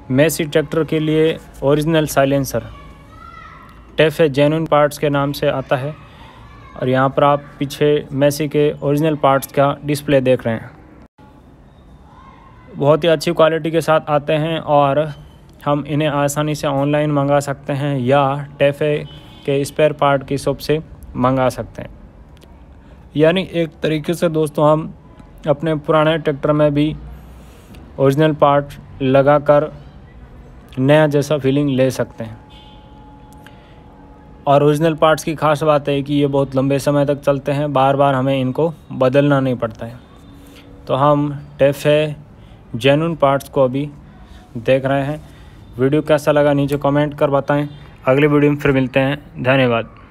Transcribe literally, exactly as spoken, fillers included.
Messi tractor के लिए original silencer TAFE genuine parts के नाम से आता है। और यहाँ पर आप पीछे मेसी के ओरिजिनल पार्ट्स का डिस्प्ले देख रहे हैं। बहुत ही अच्छी क्वालिटी के साथ आते हैं और हम इन्हें आसानी से ऑनलाइन मंगा सकते हैं या टेफे के स्पेयर पार्ट की शॉप से मंगा सकते हैं। यानी एक तरीके से दोस्तों हम अपने पुराने ट्रैक्टर में भी ओरिजिनल पार्ट लगाकर नया जैसा फीलिंग ले सकते हैं। और ओरिजिनल पार्ट्स की खास बात है कि ये बहुत लंबे समय तक चलते हैं, बार बार हमें इनको बदलना नहीं पड़ता है। तो हम टेफे जेन्युइन पार्ट्स को अभी देख रहे हैं। वीडियो कैसा लगा नीचे कमेंट कर बताएं। अगले वीडियो में फिर मिलते हैं। धन्यवाद।